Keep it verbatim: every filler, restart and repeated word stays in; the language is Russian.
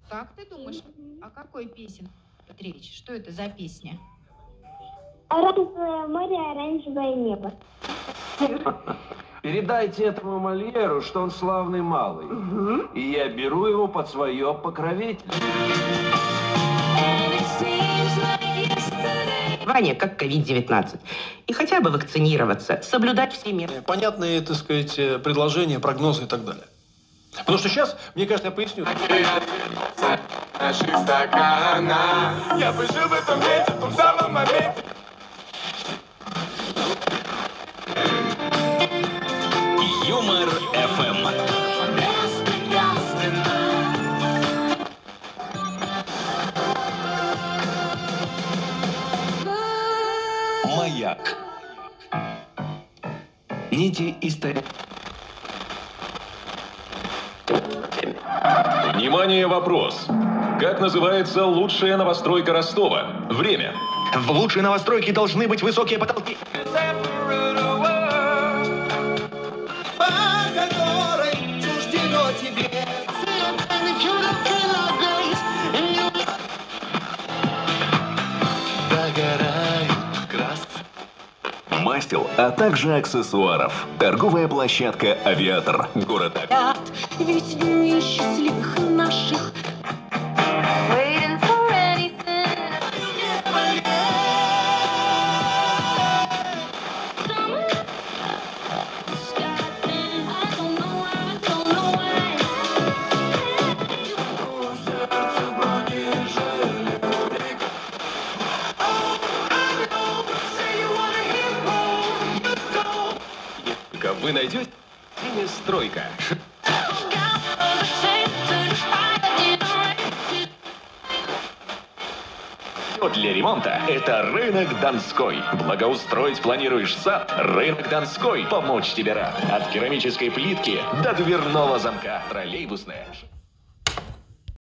Как ты думаешь, о какой песне идет речь? Что это за песня? Оранжевое море, оранжевое небо. Передайте этому Мольеру, что он славный малый. Угу. И я беру его под свое покровительство. Ваня, как ковид девятнадцать. И хотя бы вакцинироваться, соблюдать все меры. Понятные, так сказать, предложения, прогнозы и так далее. Потому что сейчас, мне кажется, я поясню. Наших стакана. Я бы жил в этом месте, в том самом моменте. Юмор эф эм. Маяк. Нити истории. Внимание, вопрос. Как называется лучшая новостройка Ростова? Время. В лучшей новостройке должны быть высокие потолки. Мастил, а также аксессуаров. Торговая площадка «Авиатор». Город Авиатор. Ведь дни счастливых наших. Вы найдете стройка. Для ремонта это рынок Донской. Благоустроить планируешь сад? Рынок Донской. Помочь тебе рад. От керамической плитки до дверного замка. Троллейбусная.